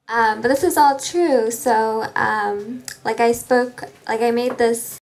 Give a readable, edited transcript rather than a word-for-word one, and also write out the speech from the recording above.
But this is all true. So, like I made this